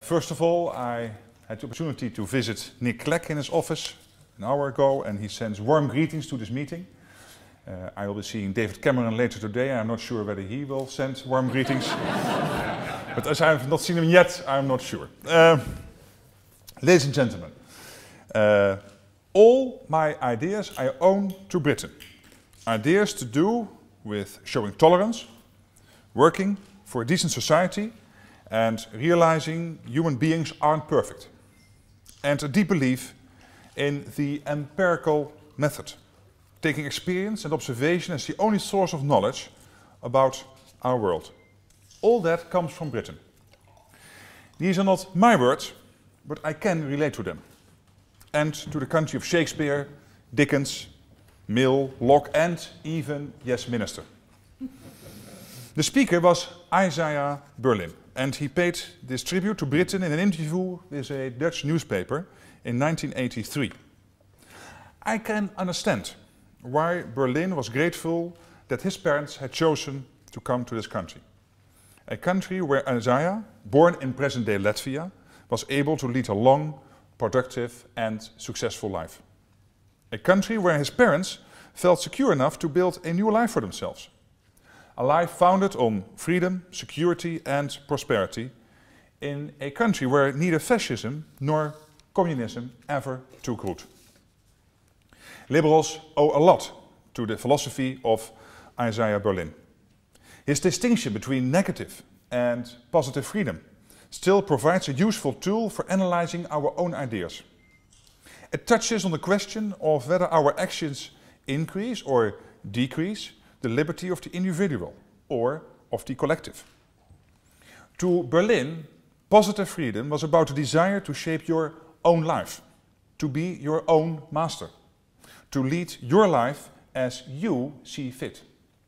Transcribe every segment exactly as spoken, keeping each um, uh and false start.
First of all, I had the opportunity to visit Nick Clegg in his office an hour ago, and he sends warm greetings to this meeting. Uh, I will be seeing David Cameron later today. I'm not sure whether he will send warm greetings. But as I have not seen him yet, I'm not sure. Uh, ladies and gentlemen, uh, all my ideas I owe to Britain. Ideas to do with showing tolerance, working for a decent society, and realizing human beings aren't perfect. And a deep belief in the empirical method, taking experience and observation as the only source of knowledge about our world. All that comes from Britain. These are not my words, but I can relate to them. And to the country of Shakespeare, Dickens, Mill, Locke, and even Yes Minister. The speaker was Isaiah Berlin, and he paid this tribute to Britain in an interview with a Dutch newspaper in nineteen eighty-three. I can understand why Berlin was grateful that his parents had chosen to come to this country. A country where Isaiah, born in present-day Latvia, was able to lead a long, productive and successful life. A country where his parents felt secure enough to build a new life for themselves. A life founded on freedom, security and prosperity in a country where neither fascism nor communism ever took root. Liberals owe a lot to the philosophy of Isaiah Berlin. His distinction between negative and positive freedom still provides a useful tool for analyzing our own ideas. It touches on the question of whether our actions increase or decrease the liberty of the individual or of the collective. To Berlin, positive freedom was about the desire to shape your own life, to be your own master, to lead your life as you see fit.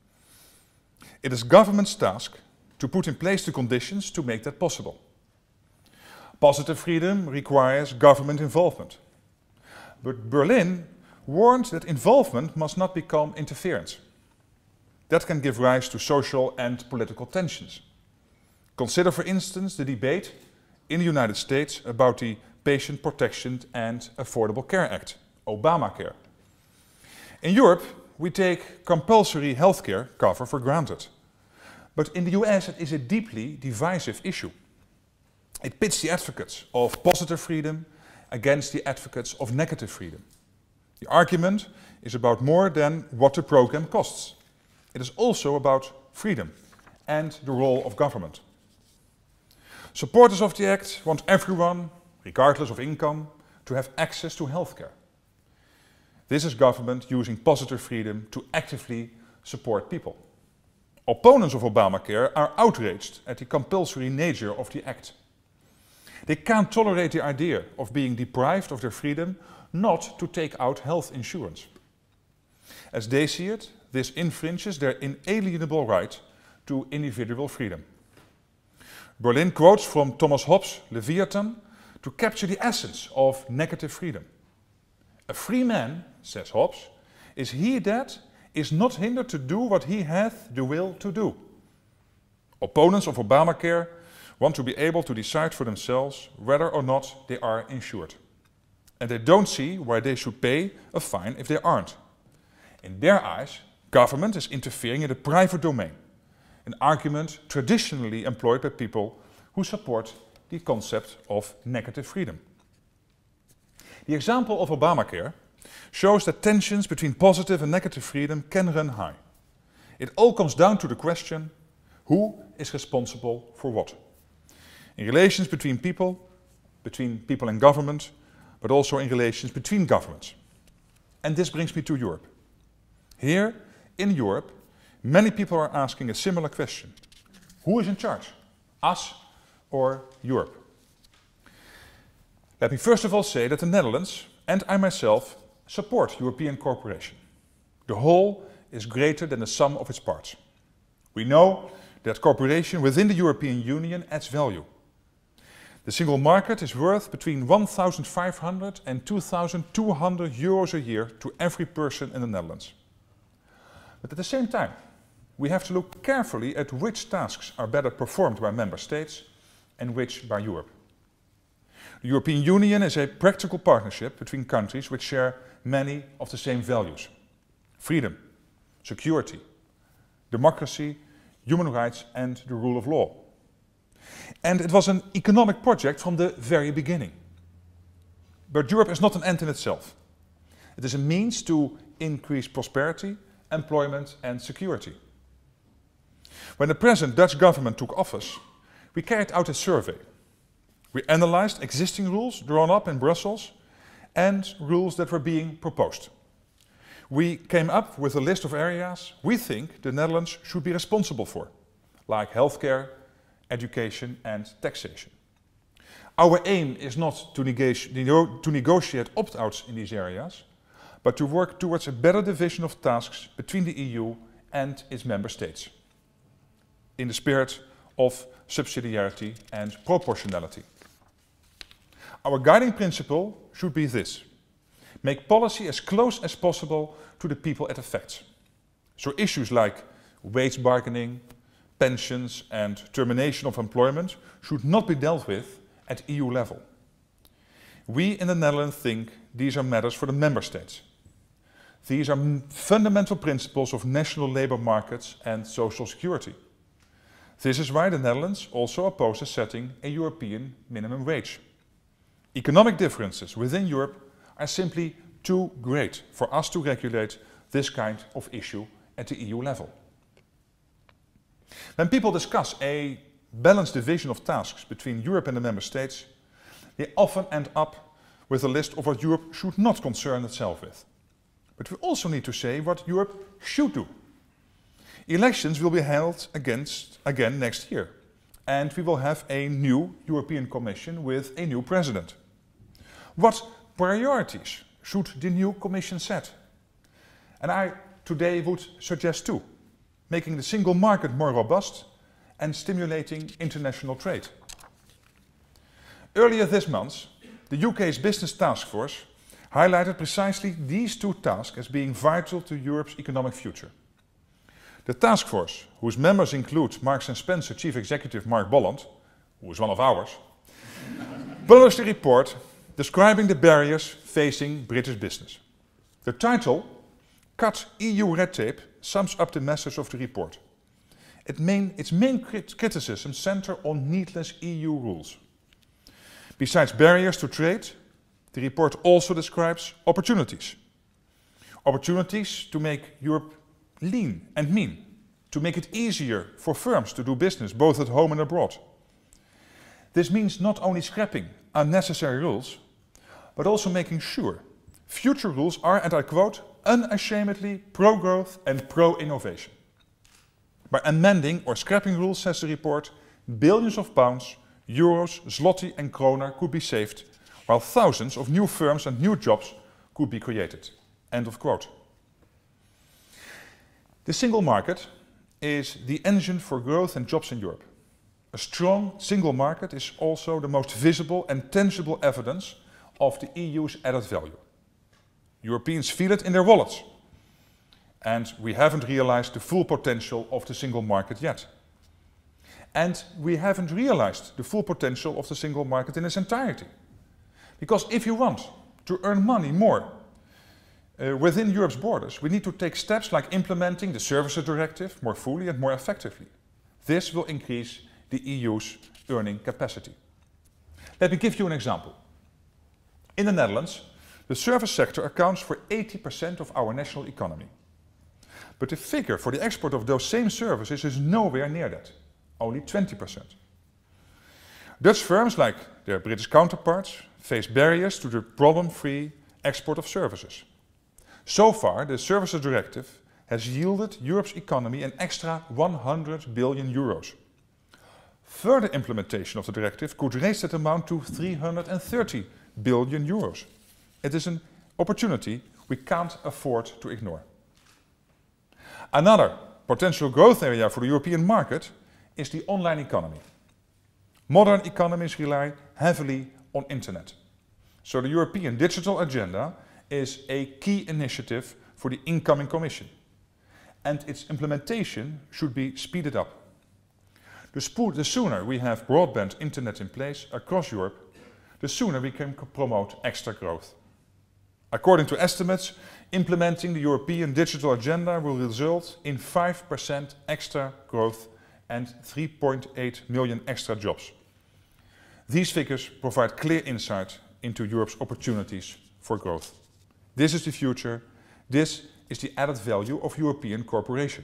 It is government's task to put in place the conditions to make that possible. Positive freedom requires government involvement. But Berlin warned that involvement must not become interference. That can give rise to social and political tensions. Consider, for instance, the debate in the United States about the Patient Protection and Affordable Care Act, Obamacare. In Europe, we take compulsory healthcare cover for granted. But in the U S, it is a deeply divisive issue. It pits the advocates of positive freedom against the advocates of negative freedom. The argument is about more than what the program costs. It is also about freedom and the role of government. Supporters of the Act want everyone, regardless of income, to have access to healthcare. This is government using positive freedom to actively support people. Opponents of Obamacare are outraged at the compulsory nature of the Act. They can't tolerate the idea of being deprived of their freedom not to take out health insurance. As they see it, this infringes their inalienable right to individual freedom. Berlin quotes from Thomas Hobbes' Leviathan to capture the essence of negative freedom. A free man, says Hobbes, is he that is not hindered to do what he hath the will to do. Opponents of Obamacare want to be able to decide for themselves whether or not they are insured. And they don't see why they should pay a fine if they aren't. In their eyes, government is interfering in the private domain, an argument traditionally employed by people who support the concept of negative freedom. The example of Obamacare shows that tensions between positive and negative freedom can run high. It all comes down to the question, who is responsible for what? In relations between people, between people and government, but also in relations between governments. And this brings me to Europe. Here, in Europe, many people are asking a similar question. Who is in charge? Us or Europe? Let me first of all say that the Netherlands and I myself support European cooperation. The whole is greater than the sum of its parts. We know that cooperation within the European Union adds value. The single market is worth between one thousand five hundred and two thousand two hundred euros a year to every person in the Netherlands. But at the same time, we have to look carefully at which tasks are better performed by member states and which by Europe. The European Union is a practical partnership between countries which share many of the same values: freedom, security, democracy, human rights and the rule of law. And it was an economic project from the very beginning. But Europe is not an end in itself. It is a means to increase prosperity, employment and security. When the present Dutch government took office, we carried out a survey. We analyzed existing rules drawn up in Brussels and rules that were being proposed. We came up with a list of areas we think the Netherlands should be responsible for, like healthcare, education and taxation. Our aim is not to, nego to negotiate opt-outs in these areas, but to work towards a better division of tasks between the E U and its member states, in the spirit of subsidiarity and proportionality. Our guiding principle should be this: make policy as close as possible to the people it affects. So issues like wage bargaining, pensions and termination of employment should not be dealt with at E U level. We in the Netherlands think these are matters for the member states. These are fundamental principles of national labour markets and social security. This is why the Netherlands also opposes setting a European minimum wage. Economic differences within Europe are simply too great for us to regulate this kind of issue at the E U level. When people discuss a balanced division of tasks between Europe and the member states, they often end up with a list of what Europe should not concern itself with. But we also need to say what Europe should do. Elections will be held against, again next year, and we will have a new European Commission with a new president. What priorities should the new Commission set? And I today would suggest two: making the single market more robust and stimulating international trade. Earlier this month, the U K's Business Task Force highlighted precisely these two tasks as being vital to Europe's economic future. The task force, whose members include Marks and Spencer Chief Executive Mark Bolland, who is one of ours, published a report describing the barriers facing British business. The title, Cut E U Red Tape, sums up the message of the report. It main, its main crit criticisms center on needless E U rules. Besides barriers to trade, the report also describes opportunities. Opportunities to make Europe lean and mean, to make it easier for firms to do business both at home and abroad. This means not only scrapping unnecessary rules, but also making sure future rules are, and I quote, unashamedly pro-growth and pro-innovation. By amending or scrapping rules, says the report, billions of pounds, euros, zloty and kroner could be saved, while thousands of new firms and new jobs could be created. End of quote. The single market is the engine for growth and jobs in Europe. A strong single market is also the most visible and tangible evidence of the E U's added value. Europeans feel it in their wallets, and we haven't realized the full potential of the single market yet. And we haven't realized the full potential of the single market in its entirety. Because if you want to earn money more uh, within Europe's borders, we need to take steps like implementing the Services Directive more fully and more effectively. This will increase the E U's earning capacity. Let me give you an example. In the Netherlands, the service sector accounts for eighty percent of our national economy. But the figure for the export of those same services is nowhere near that, only twenty percent. Dutch firms, like their British counterparts, face barriers to the problem-free export of services. So far, the Services Directive has yielded Europe's economy an extra one hundred billion euros. Further implementation of the directive could raise that amount to three hundred thirty billion euros. It is an opportunity we can't afford to ignore. Another potential growth area for the European market is the online economy. Modern economies rely heavily on internet. So the European Digital Agenda is a key initiative for the incoming Commission, and its implementation should be speeded up. The, the sooner we have broadband internet in place across Europe, the sooner we can promote extra growth. According to estimates, implementing the European Digital Agenda will result in five percent extra growth and three point eight million extra jobs. These figures provide clear insight into Europe's opportunities for growth. This is the future. This is the added value of European cooperation.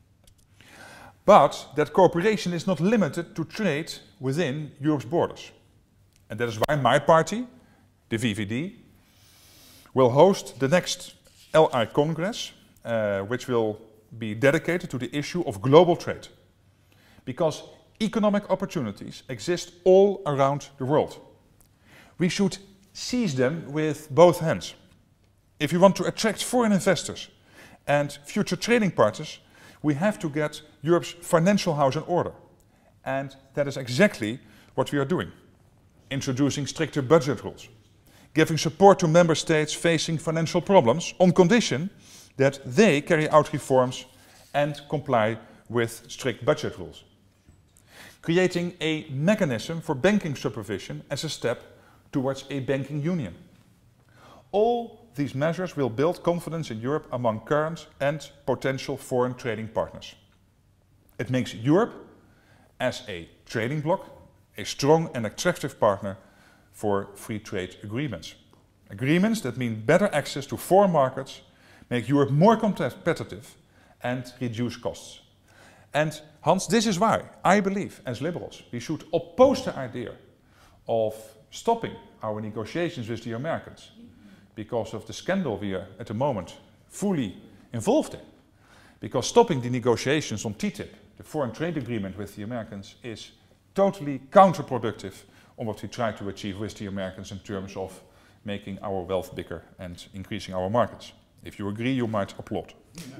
But that cooperation is not limited to trade within Europe's borders. And that is why my party, the V V D, will host the next L I Congress, uh, which will be dedicated to the issue of global trade. Because economic opportunities exist all around the world. We should seize them with both hands. If we want to attract foreign investors and future trading partners, we have to get Europe's financial house in order. And that is exactly what we are doing. Introducing stricter budget rules, giving support to member states facing financial problems on condition that they carry out reforms and comply with strict budget rules. Creating a mechanism for banking supervision as a step towards a banking union. All these measures will build confidence in Europe among current and potential foreign trading partners. It makes Europe, as a trading bloc, a strong and attractive partner for free trade agreements. Agreements that mean better access to foreign markets, make Europe more competitive and reduce costs. And Hans, this is why I believe, as liberals, we should oppose the idea of stopping our negotiations with the Americans because of the scandal we are at the moment fully involved in. Because stopping the negotiations on T T I P, the foreign trade agreement with the Americans, is totally counterproductive on what we try to achieve with the Americans in terms of making our wealth bigger and increasing our markets. If you agree, you might applaud.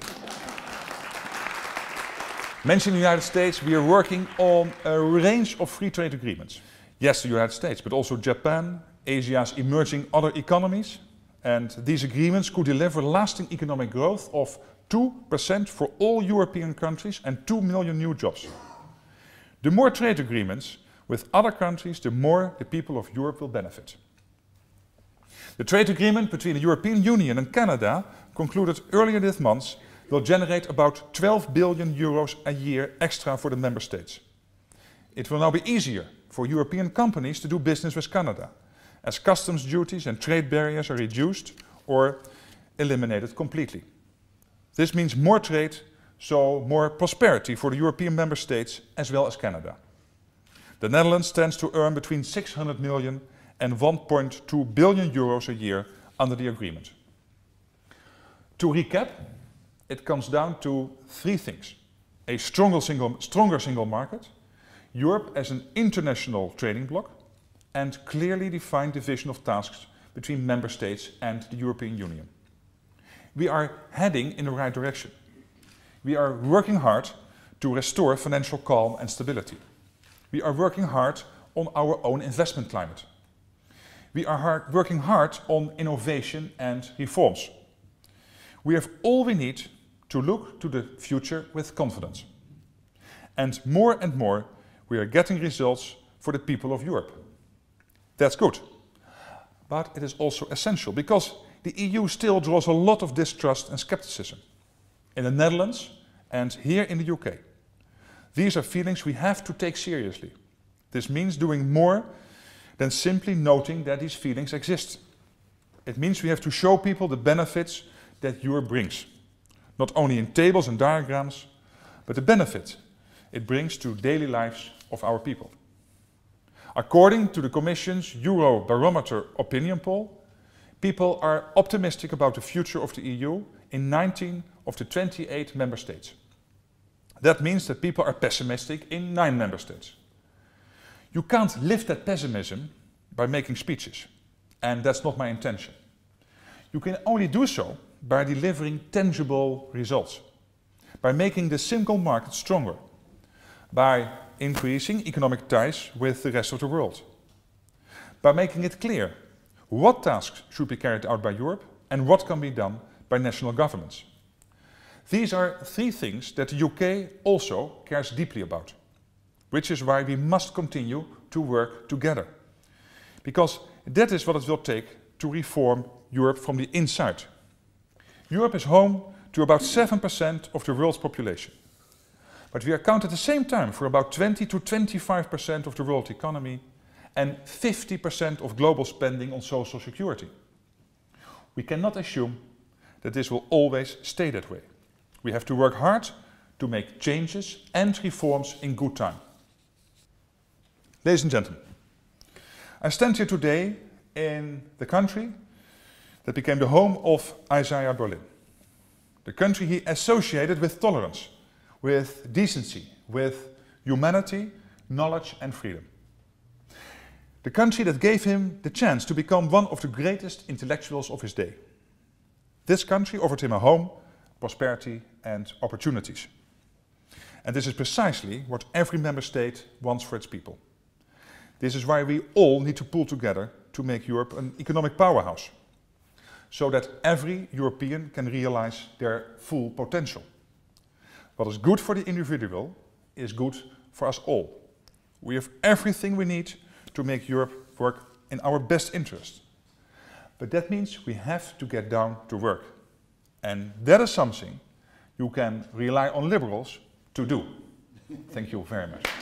Mentioning the United States, we are working on a range of free trade agreements. Yes, the United States, but also Japan, Asia's emerging other economies. And these agreements could deliver lasting economic growth of two percent for all European countries and two million new jobs. The more trade agreements with other countries, the more the people of Europe will benefit. The trade agreement between the European Union and Canada, concluded earlier this month, will generate about twelve billion euros a year extra for the member states. It will now be easier for European companies to do business with Canada, as customs duties and trade barriers are reduced or eliminated completely. This means more trade, so more prosperity for the European member states as well as Canada. The Netherlands stands to earn between six hundred million and one point two billion euros a year under the agreement. To recap, it comes down to three things. A stronger single, stronger single market, Europe as an international trading bloc, and clearly defined division of tasks between member states and the European Union. We are heading in the right direction. We are working hard to restore financial calm and stability. We are working hard on our own investment climate. We are hard, working hard on innovation and reforms. We have all we need to look to the future with confidence. And more and more, we are getting results for the people of Europe. That's good. But it is also essential because the E U still draws a lot of distrust and skepticism. In the Netherlands and here in the U K. These are feelings we have to take seriously. This means doing more than simply noting that these feelings exist. It means we have to show people the benefits that Europe brings. Not only in tables and diagrams, but the benefit it brings to daily lives of our people. According to the Commission's Eurobarometer opinion poll, people are optimistic about the future of the E U in nineteen of the twenty-eight member states. That means that people are pessimistic in nine member states. You can't lift that pessimism by making speeches, and that's not my intention. You can only do so by delivering tangible results, by making the single market stronger, by increasing economic ties with the rest of the world, by making it clear what tasks should be carried out by Europe and what can be done by national governments. These are three things that the U K also cares deeply about, which is why we must continue to work together. Because that is what it will take to reform Europe from the inside. Europe is home to about seven percent of the world's population. But we account at the same time for about twenty to twenty-five percent of the world economy and fifty percent of global spending on social security. We cannot assume that this will always stay that way. We have to work hard to make changes and reforms in good time. Ladies and gentlemen, I stand here today in the country that became the home of Isaiah Berlin. The country he associated with tolerance, with decency, with humanity, knowledge and freedom. The country that gave him the chance to become one of the greatest intellectuals of his day. This country offered him a home, prosperity and opportunities. And this is precisely what every member state wants for its people. This is why we all need to pull together to make Europe an economic powerhouse, so that every European can realize their full potential. What is good for the individual is good for us all. We have everything we need to make Europe work in our best interest. But that means we have to get down to work. And that is something you can rely on liberals to do. Thank you very much.